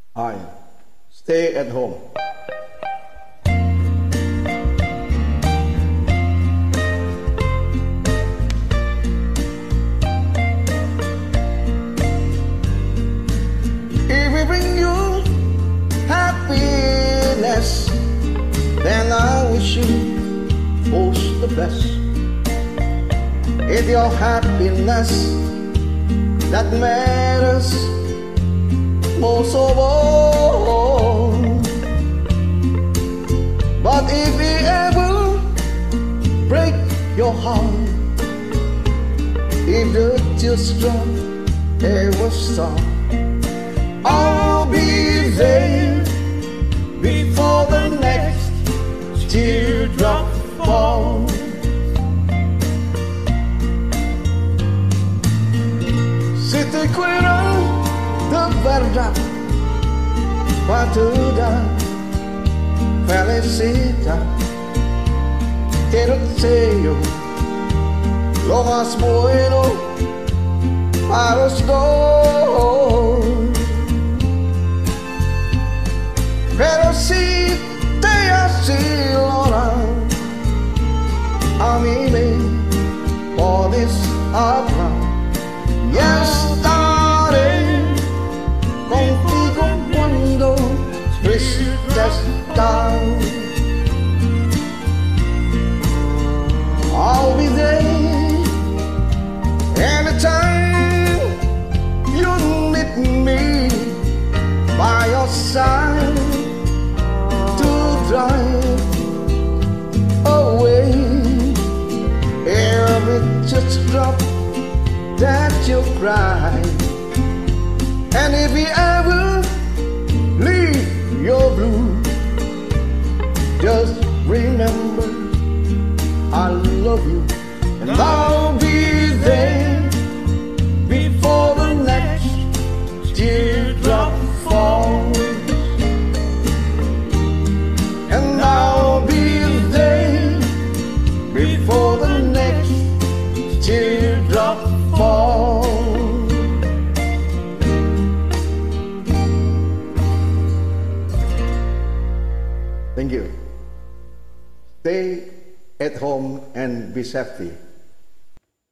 I stay at home. If we bring you happiness, then I wish you most the best. It's your happiness that matters most of all. But if we ever break your heart, if the teardrop ever stop, I'll be there before the next teardrop falls. Se te cuero de verdad, pa' te dar felicidad. Quiero ser lo más bueno para los dos. Pero si te has ido, a mí me puedes hablar. Ya estaré contigo cuando triste estás. I'll be there anytime you need me by your side to drive away every teardrop that you cry. And if you ever leave your blue, just remember I love you, and I'll be there before the next teardrop falls. And I'll be there before the next teardrop falls. Thank you. Stay at home and be safety.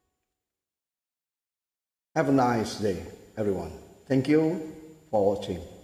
Have a nice day, everyone. Thank you for watching.